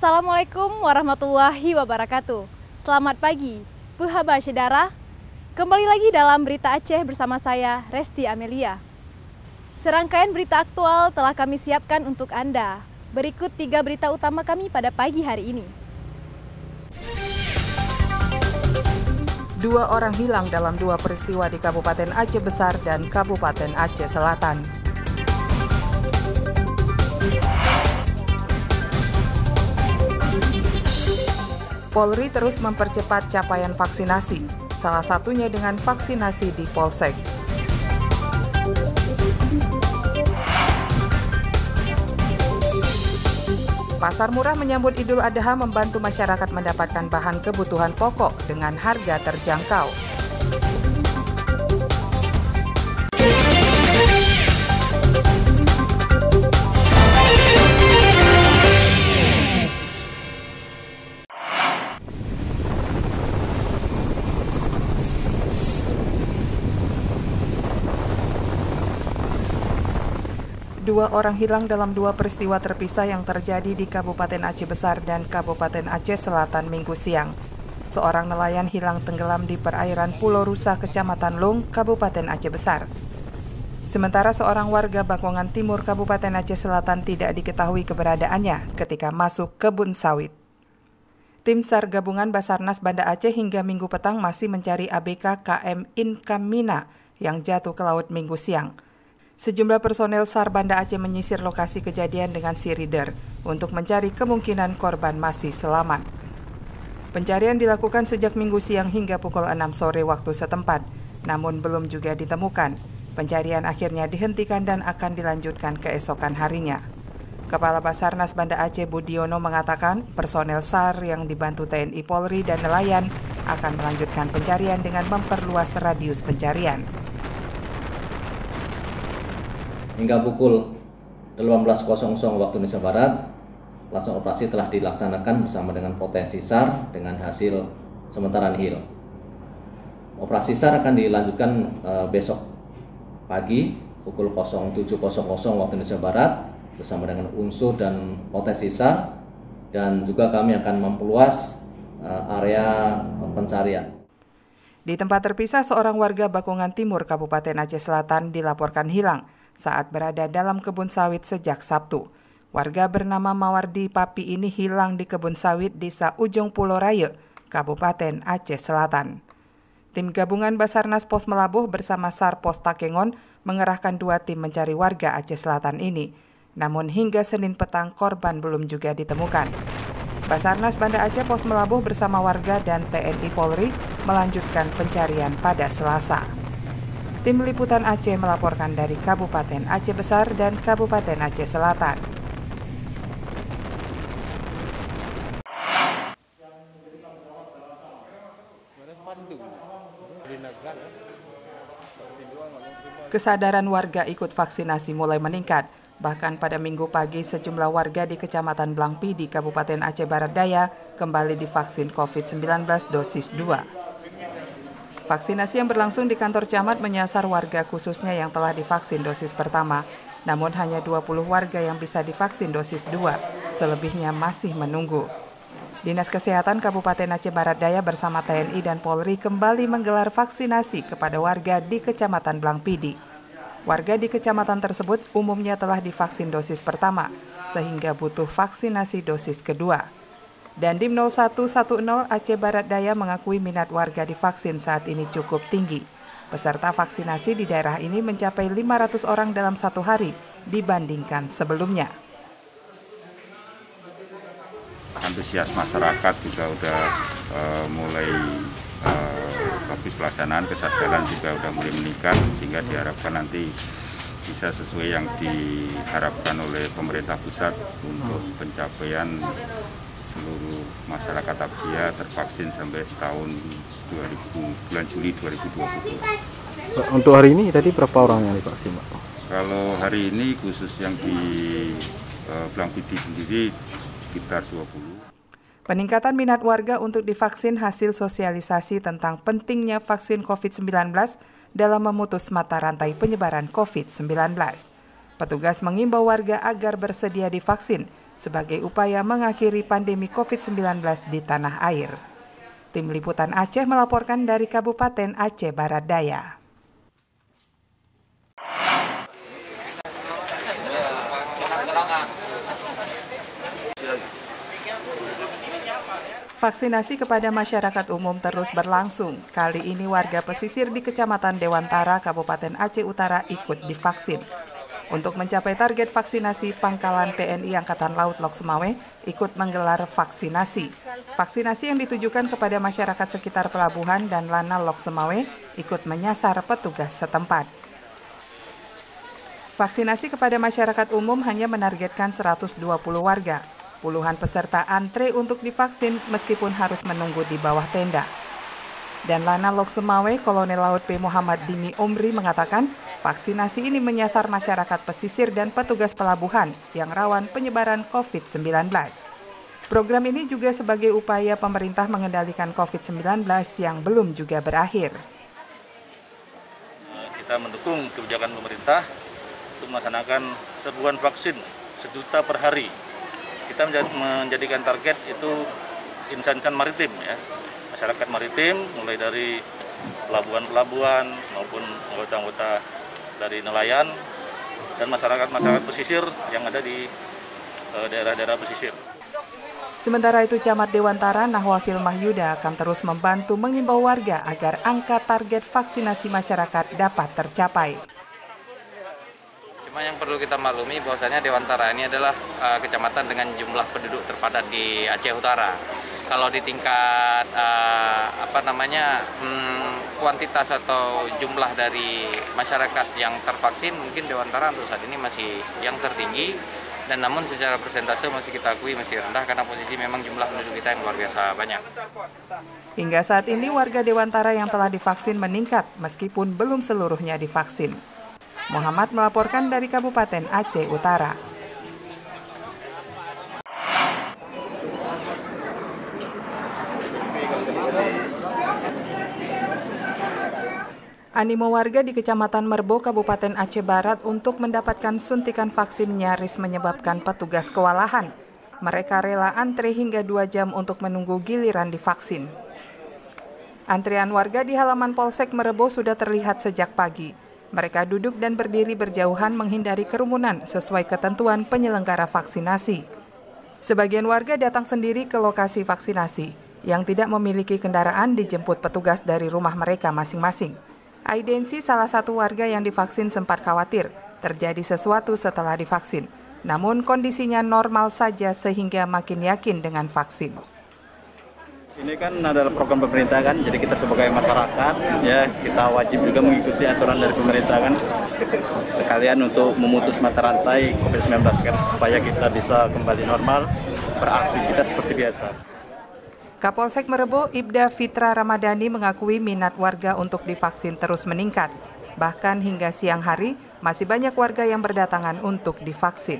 Assalamualaikum warahmatullahi wabarakatuh. Selamat pagi, Puhaba Syedara. Kembali lagi dalam Berita Aceh bersama saya, Resti Amelia. Serangkaian berita aktual telah kami siapkan untuk Anda. Berikut 3 berita utama kami pada pagi hari ini. 2 orang hilang dalam 2 peristiwa di Kabupaten Aceh Besar dan Kabupaten Aceh Selatan. Polri terus mempercepat capaian vaksinasi, salah satunya dengan vaksinasi di Polsek. Pasar murah menyambut Idul Adha membantu masyarakat mendapatkan bahan kebutuhan pokok dengan harga terjangkau. Dua orang hilang dalam 2 peristiwa terpisah yang terjadi di Kabupaten Aceh Besar dan Kabupaten Aceh Selatan Minggu siang. Seorang nelayan hilang tenggelam di perairan Pulau Rusa, Kecamatan Lung, Kabupaten Aceh Besar. Sementara seorang warga Bakongan Timur, Kabupaten Aceh Selatan tidak diketahui keberadaannya ketika masuk kebun sawit. Tim SAR Gabungan Basarnas Banda Aceh hingga Minggu petang masih mencari ABK KM Incam Mina yang jatuh ke laut Minggu siang. Sejumlah personel SAR Banda Aceh menyisir lokasi kejadian dengan sea reader untuk mencari kemungkinan korban masih selamat. Pencarian dilakukan sejak Minggu siang hingga pukul 6 sore waktu setempat, namun belum juga ditemukan. Pencarian akhirnya dihentikan dan akan dilanjutkan keesokan harinya. Kepala Basarnas Banda Aceh Budiono mengatakan personel SAR yang dibantu TNI Polri dan nelayan akan melanjutkan pencarian dengan memperluas radius pencarian. Hingga pukul 18.00 waktu Indonesia Barat, pelaksanaan operasi telah dilaksanakan bersama dengan potensi SAR dengan hasil sementara nihil. Operasi SAR akan dilanjutkan besok pagi pukul 07.00 waktu Indonesia Barat bersama dengan unsur dan potensi SAR, dan juga kami akan memperluas area pencarian. Di tempat terpisah, seorang warga Bakongan Timur, Kabupaten Aceh Selatan dilaporkan hilang saat berada dalam kebun sawit sejak Sabtu. Warga bernama Mawardi Papi ini hilang di kebun sawit Desa Ujung Pulau Raya, Kabupaten Aceh Selatan. Tim gabungan Basarnas Pos Melabuh bersama SAR Pos Takengon mengerahkan 2 tim mencari warga Aceh Selatan ini. Namun hingga Senin petang korban belum juga ditemukan. Basarnas Banda Aceh Pos Melabuh bersama warga dan TNI Polri melanjutkan pencarian pada Selasa. Tim Liputan Aceh melaporkan dari Kabupaten Aceh Besar dan Kabupaten Aceh Selatan. Kesadaran warga ikut vaksinasi mulai meningkat. Bahkan pada Minggu pagi sejumlah warga di Kecamatan Blangpi di Kabupaten Aceh Barat Daya kembali divaksin COVID-19 dosis 2. Vaksinasi yang berlangsung di kantor camat menyasar warga khususnya yang telah divaksin dosis pertama. Namun hanya 20 warga yang bisa divaksin dosis 2, selebihnya masih menunggu. Dinas Kesehatan Kabupaten Aceh Barat Daya bersama TNI dan Polri kembali menggelar vaksinasi kepada warga di Kecamatan Blangpidi. Warga di kecamatan tersebut umumnya telah divaksin dosis pertama, sehingga butuh vaksinasi dosis kedua. Dandim 0110 Aceh Barat Daya mengakui minat warga divaksin saat ini cukup tinggi. Peserta vaksinasi di daerah ini mencapai 500 orang dalam 1 hari dibandingkan sebelumnya. Antusias masyarakat juga udah mulai bagus, pelaksanaan kesadaran juga udah mulai meningkat, sehingga diharapkan nanti bisa sesuai yang diharapkan oleh pemerintah pusat untuk pencapaian seluruh masyarakat Abdia tervaksin sampai tahun bulan Juli 2022. Untuk hari ini tadi berapa orang yang divaksin, Pak? Kalau hari ini khusus yang di Blangpidi sendiri sekitar 20. Peningkatan minat warga untuk divaksin hasil sosialisasi tentang pentingnya vaksin COVID-19 dalam memutus mata rantai penyebaran COVID-19. Petugas mengimbau warga agar bersedia divaksin sebagai upaya mengakhiri pandemi COVID-19 di tanah air. Tim Liputan Aceh melaporkan dari Kabupaten Aceh Barat Daya. Vaksinasi kepada masyarakat umum terus berlangsung. Kali ini warga pesisir di Kecamatan Dewantara, Kabupaten Aceh Utara ikut divaksin. Untuk mencapai target vaksinasi, Pangkalan TNI Angkatan Laut Lok Semawe ikut menggelar vaksinasi. Vaksinasi yang ditujukan kepada masyarakat sekitar pelabuhan dan Lanal Lok Semawe ikut menyasar petugas setempat. Vaksinasi kepada masyarakat umum hanya menargetkan 120 warga. Puluhan peserta antre untuk divaksin meskipun harus menunggu di bawah tenda. Dan Lanal Lok Semawe, Kolonel Laut P. Muhammad Dini Omri mengatakan, vaksinasi ini menyasar masyarakat pesisir dan petugas pelabuhan yang rawan penyebaran COVID-19. Program ini juga sebagai upaya pemerintah mengendalikan COVID-19 yang belum juga berakhir. Kita mendukung kebijakan pemerintah untuk melaksanakan serbuan vaksin 1 juta per hari. Kita menjadikan target itu insan maritim, ya, masyarakat maritim, mulai dari pelabuhan-pelabuhan maupun anggota-anggota dari nelayan dan masyarakat pesisir yang ada di daerah-daerah pesisir. Sementara itu, Camat Dewantara Nahwafil Mahyuda akan terus membantu mengimbau warga agar angka target vaksinasi masyarakat dapat tercapai. Cuma yang perlu kita maklumi bahwasanya Dewantara ini adalah kecamatan dengan jumlah penduduk terpadat di Aceh Utara. Kalau di tingkat kuantitas atau jumlah dari masyarakat yang tervaksin, mungkin Dewantara untuk saat ini masih yang tertinggi, dan namun secara persentase masih kita akui masih rendah karena posisi memang jumlah penduduk kita yang luar biasa banyak. Hingga saat ini warga Dewantara yang telah divaksin meningkat meskipun belum seluruhnya divaksin. Muhammad melaporkan dari Kabupaten Aceh Utara. Animo warga di Kecamatan Merbo, Kabupaten Aceh Barat untuk mendapatkan suntikan vaksin nyaris menyebabkan petugas kewalahan. Mereka rela antre hingga 2 jam untuk menunggu giliran divaksin. Antrian warga di halaman Polsek Merbo sudah terlihat sejak pagi. Mereka duduk dan berdiri berjauhan menghindari kerumunan sesuai ketentuan penyelenggara vaksinasi. Sebagian warga datang sendiri ke lokasi vaksinasi. Yang tidak memiliki kendaraan dijemput petugas dari rumah mereka masing-masing. Aidensi, salah satu warga yang divaksin, sempat khawatir terjadi sesuatu setelah divaksin. Namun kondisinya normal saja sehingga makin yakin dengan vaksin. Ini kan adalah program pemerintah kan, jadi kita sebagai masyarakat ya kita wajib juga mengikuti aturan dari pemerintah kan, sekalian untuk memutus mata rantai COVID-19 kan, supaya kita bisa kembali normal beraktivitas seperti biasa. Kapolsek Merebo, Ibda Fitra Ramadhani mengakui minat warga untuk divaksin terus meningkat. Bahkan hingga siang hari masih banyak warga yang berdatangan untuk divaksin.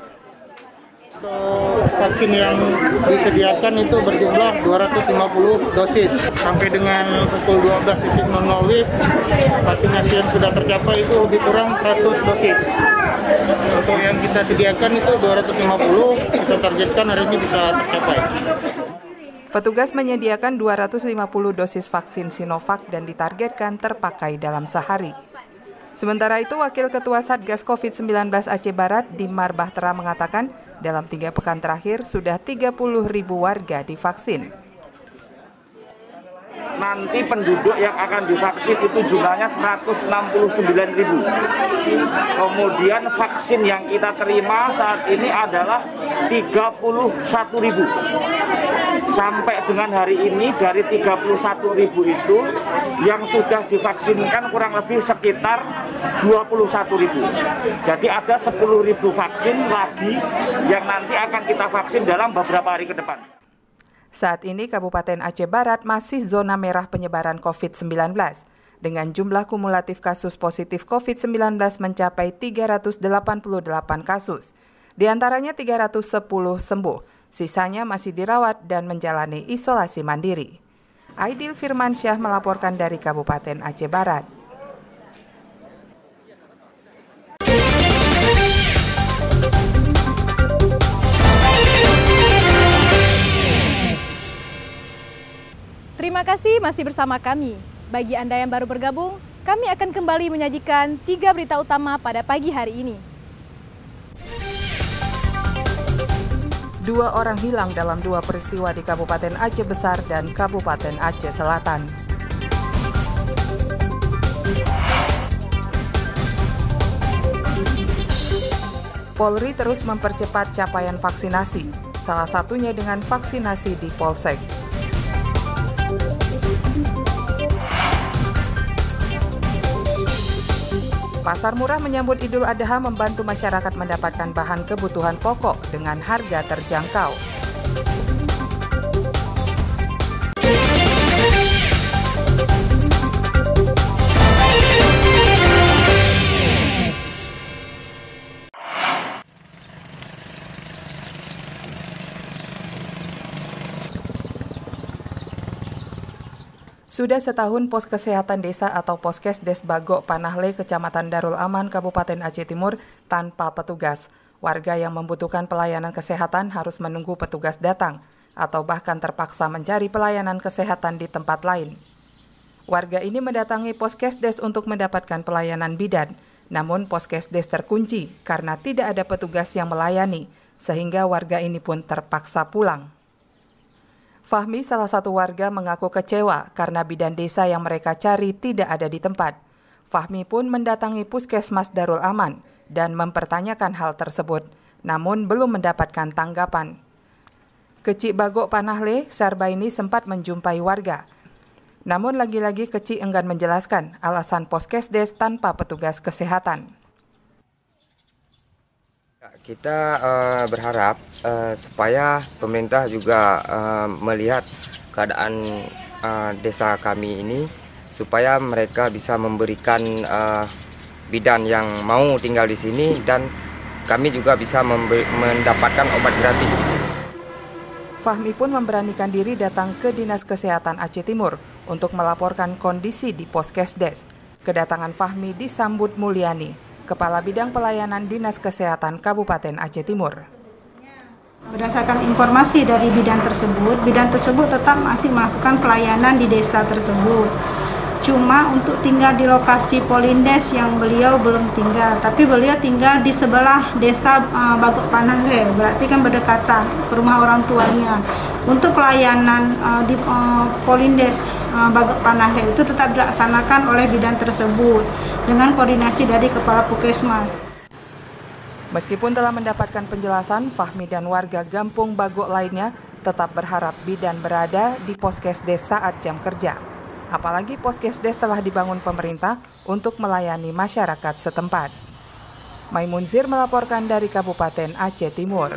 Vaksin yang disediakan itu berjumlah 250 dosis. Sampai dengan pukul 12.00 WIB, vaksinasi yang sudah tercapai itu lebih kurang 100 dosis. Untuk yang kita sediakan itu 250, kita targetkan hari ini bisa tercapai. Petugas menyediakan 250 dosis vaksin Sinovac dan ditargetkan terpakai dalam sehari. Sementara itu, Wakil Ketua Satgas COVID-19 Aceh Barat, Dimar Bahtera mengatakan, dalam 3 pekan terakhir sudah 30.000 warga divaksin. Nanti penduduk yang akan divaksin itu jumlahnya 169.000. Kemudian vaksin yang kita terima saat ini adalah 31.000. Sampai dengan hari ini dari 31.000 itu yang sudah divaksinkan kurang lebih sekitar 21.000. Jadi ada 10.000 vaksin lagi yang nanti akan kita vaksin dalam beberapa hari ke depan. Saat ini Kabupaten Aceh Barat masih zona merah penyebaran COVID-19 dengan jumlah kumulatif kasus positif COVID-19 mencapai 388 kasus. Di antaranya 310 sembuh, sisanya masih dirawat dan menjalani isolasi mandiri. Aidil Firmansyah melaporkan dari Kabupaten Aceh Barat. Terima kasih masih bersama kami. Bagi Anda yang baru bergabung, kami akan kembali menyajikan 3 berita utama pada pagi hari ini. 2 orang hilang dalam 2 peristiwa di Kabupaten Aceh Besar dan Kabupaten Aceh Selatan. Polri terus mempercepat capaian vaksinasi, salah satunya dengan vaksinasi di Polsek. Pasar murah menyambut Idul Adha membantu masyarakat mendapatkan bahan kebutuhan pokok dengan harga terjangkau. Sudah setahun Pos Kesehatan Desa atau Poskesdes Bagok Panahle, Kecamatan Darul Aman, Kabupaten Aceh Timur tanpa petugas. Warga yang membutuhkan pelayanan kesehatan harus menunggu petugas datang atau bahkan terpaksa mencari pelayanan kesehatan di tempat lain. Warga ini mendatangi Poskesdes untuk mendapatkan pelayanan bidan, namun Poskesdes terkunci karena tidak ada petugas yang melayani, sehingga warga ini pun terpaksa pulang. Fahmi, salah satu warga, mengaku kecewa karena bidan desa yang mereka cari tidak ada di tempat. Fahmi pun mendatangi Puskesmas Darul Aman dan mempertanyakan hal tersebut, namun belum mendapatkan tanggapan. Kecik Bagok Panahle, Sarbaini, sempat menjumpai warga. Namun lagi-lagi Kecik enggan menjelaskan alasan Poskesdes tanpa petugas kesehatan. Kita berharap supaya pemerintah juga melihat keadaan desa kami ini, supaya mereka bisa memberikan bidan yang mau tinggal di sini dan kami juga bisa mendapatkan obat gratis di sini. Fahmi pun memberanikan diri datang ke Dinas Kesehatan Aceh Timur untuk melaporkan kondisi di Poskesdes. Kedatangan Fahmi disambut Mulyani, Kepala Bidang Pelayanan Dinas Kesehatan Kabupaten Aceh Timur. Berdasarkan informasi dari bidan tersebut tetap masih melakukan pelayanan di desa tersebut. Cuma untuk tinggal di lokasi Polindes yang beliau belum tinggal, tapi beliau tinggal di sebelah desa Bagok Panahle, berarti kan berdekatan ke rumah orang tuanya. Untuk pelayanan di Polindes Bagok Panahle itu tetap dilaksanakan oleh bidan tersebut dengan koordinasi dari Kepala Puskesmas. Meskipun telah mendapatkan penjelasan, Fahmi dan warga Gampung Bagok lainnya tetap berharap bidan berada di Poskesdes saat jam kerja. Apalagi Poskesdes telah dibangun pemerintah untuk melayani masyarakat setempat. Maimunzir melaporkan dari Kabupaten Aceh Timur.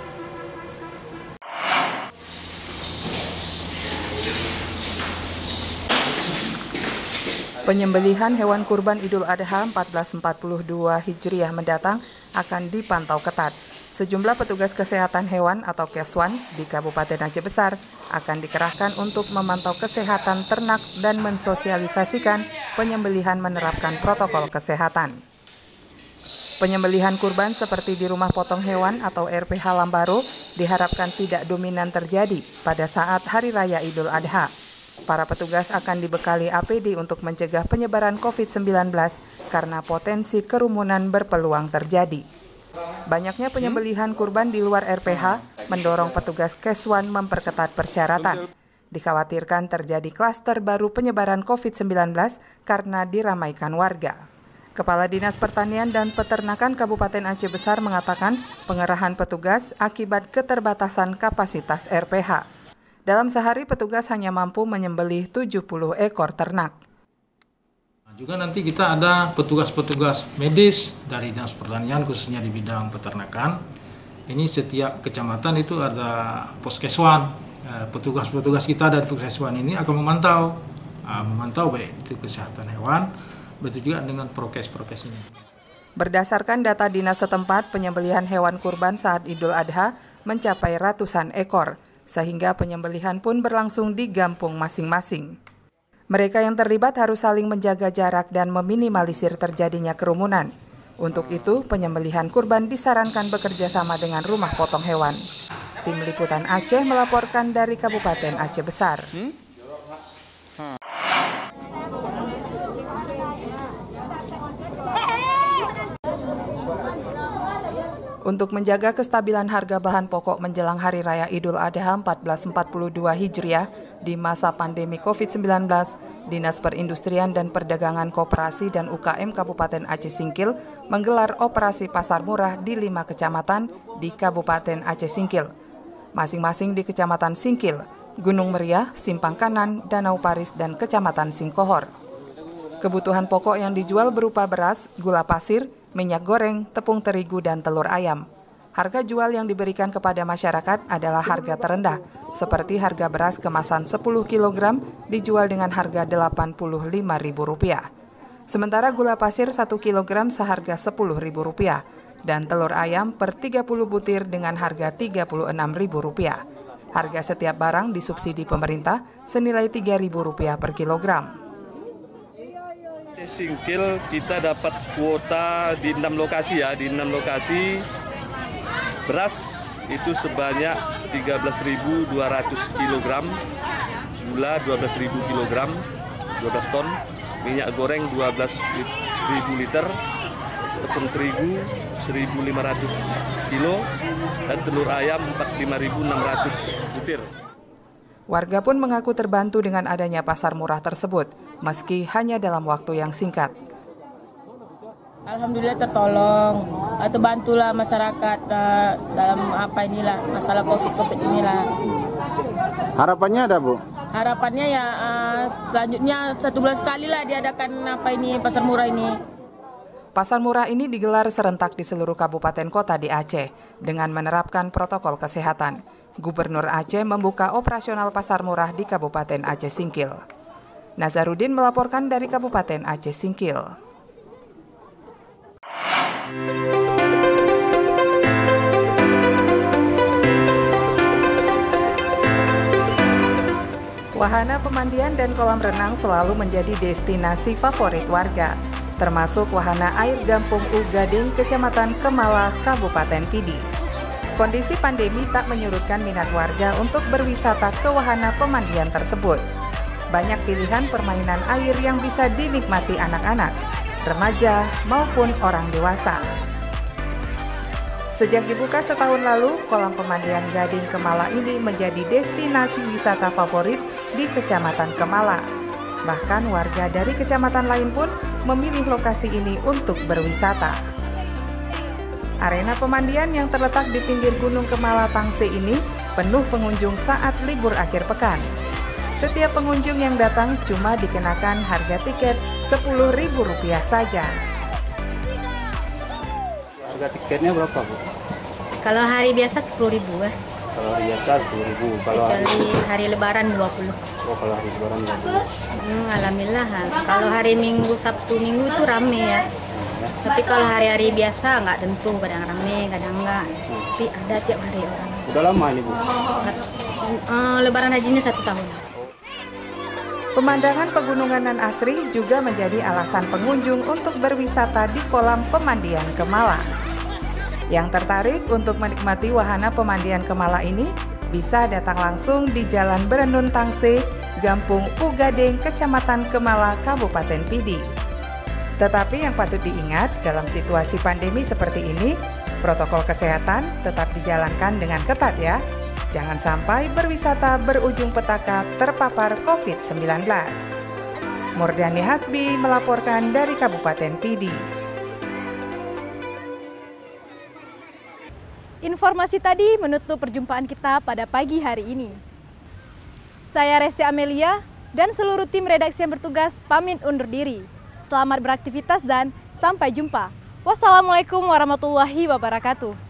Penyembelihan hewan kurban Idul Adha 1442 Hijriah mendatang akan dipantau ketat. Sejumlah petugas kesehatan hewan atau Keswan di Kabupaten Aceh Besar akan dikerahkan untuk memantau kesehatan ternak dan mensosialisasikan penyembelihan menerapkan protokol kesehatan. Penyembelihan kurban seperti di rumah potong hewan atau RPH Lambaro diharapkan tidak dominan terjadi pada saat Hari Raya Idul Adha. Para petugas akan dibekali APD untuk mencegah penyebaran COVID-19 karena potensi kerumunan berpeluang terjadi. Banyaknya penyembelihan kurban di luar RPH mendorong petugas Keswan memperketat persyaratan. Dikhawatirkan terjadi klaster baru penyebaran COVID-19 karena diramaikan warga. Kepala Dinas Pertanian dan Peternakan Kabupaten Aceh Besar mengatakan pengerahan petugas akibat keterbatasan kapasitas RPH. Dalam sehari petugas hanya mampu menyembelih 70 ekor ternak. Juga nanti kita ada petugas-petugas medis dari Dinas Pertanian khususnya di bidang peternakan. Ini setiap kecamatan itu ada Poskeswan. Petugas-petugas kita dan Poskeswan ini akan memantau baik itu kesehatan hewan, begitu juga dengan prokes-prokes ini. Berdasarkan data dinas setempat, penyembelihan hewan kurban saat Idul Adha mencapai ratusan ekor, sehingga penyembelihan pun berlangsung di kampung masing-masing. Mereka yang terlibat harus saling menjaga jarak dan meminimalisir terjadinya kerumunan. Untuk itu, penyembelihan kurban disarankan bekerja sama dengan rumah potong hewan. Tim Liputan Aceh melaporkan dari Kabupaten Aceh Besar. Untuk menjaga kestabilan harga bahan pokok menjelang Hari Raya Idul Adha 1442 Hijriah di masa pandemi COVID-19, Dinas Perindustrian dan Perdagangan Koperasi dan UKM Kabupaten Aceh Singkil menggelar operasi pasar murah di 5 kecamatan di Kabupaten Aceh Singkil, masing-masing di Kecamatan Singkil, Gunung Meriah, Simpang Kanan, Danau Paris, dan Kecamatan Singkohor. Kebutuhan pokok yang dijual berupa beras, gula pasir, minyak goreng, tepung terigu, dan telur ayam. Harga jual yang diberikan kepada masyarakat adalah harga terendah, seperti harga beras kemasan 10 kg dijual dengan harga Rp85.000. Sementara gula pasir 1 kg seharga Rp10.000 dan telur ayam per 30 butir dengan harga Rp36.000. Harga setiap barang disubsidi pemerintah senilai Rp3.000 per kilogram. Singkil kita dapat kuota di 6 lokasi ya, di 6 lokasi beras itu sebanyak 13.200 kg, gula 12.000 kg, 12 ton, minyak goreng 12.000 liter, tepung terigu 1.500 kilo, dan telur ayam 45.600 butir. Warga pun mengaku terbantu dengan adanya pasar murah tersebut, meski hanya dalam waktu yang singkat. Alhamdulillah tertolong, terbantulah masyarakat dalam masalah COVID inilah. Harapannya ada, Bu? Harapannya ya selanjutnya 1 bulan sekali lah diadakan pasar murah ini. Pasar murah ini digelar serentak di seluruh kabupaten kota di Aceh dengan menerapkan protokol kesehatan. Gubernur Aceh membuka operasional pasar murah di Kabupaten Aceh Singkil. Nazarudin melaporkan dari Kabupaten Aceh Singkil. Wahana pemandian dan kolam renang selalu menjadi destinasi favorit warga, termasuk wahana air Gampung Ugading, Kecamatan Kemala, Kabupaten Pidi. Kondisi pandemi tak menyurutkan minat warga untuk berwisata ke wahana pemandian tersebut. Banyak pilihan permainan air yang bisa dinikmati anak-anak, remaja, maupun orang dewasa. Sejak dibuka setahun lalu, kolam pemandian Gading Kemala ini menjadi destinasi wisata favorit di Kecamatan Kemala. Bahkan warga dari kecamatan lain pun memilih lokasi ini untuk berwisata. Arena pemandian yang terletak di pinggir Gunung Kemala Tangse ini penuh pengunjung saat libur akhir pekan. Setiap pengunjung yang datang cuma dikenakan harga tiket Rp10.000 saja. Harga tiketnya berapa, Bu? Kalau hari biasa Rp10.000 ya. Kalau hari biasa Rp10.000. Kecuali hari Lebaran Rp20. Oh, kalau hari Lebaran Rp20. Alhamdulillah. Kalau hari Minggu, Sabtu, Minggu itu rame ya. Tapi kalau hari-hari biasa nggak tentu, kadang rame, kadang enggak. Tapi ada tiap hari orang. Udah lama ini, Bu? Lebaran haji ini 1 tahun. Pemandangan pegunungan nan asri juga menjadi alasan pengunjung untuk berwisata di kolam pemandian Kemala. Yang tertarik untuk menikmati wahana pemandian Kemala ini bisa datang langsung di Jalan Berenun Tangse, Gampung Ugading, Kecamatan Kemala, Kabupaten Pidi. Tetapi yang patut diingat dalam situasi pandemi seperti ini, protokol kesehatan tetap dijalankan dengan ketat ya. Jangan sampai berwisata berujung petaka terpapar COVID-19. Murdani Hasbi melaporkan dari Kabupaten Pidi. Informasi tadi menutup perjumpaan kita pada pagi hari ini. Saya Resti Amelia dan seluruh tim redaksi yang bertugas pamit undur diri. Selamat beraktivitas dan sampai jumpa. Wassalamualaikum warahmatullahi wabarakatuh.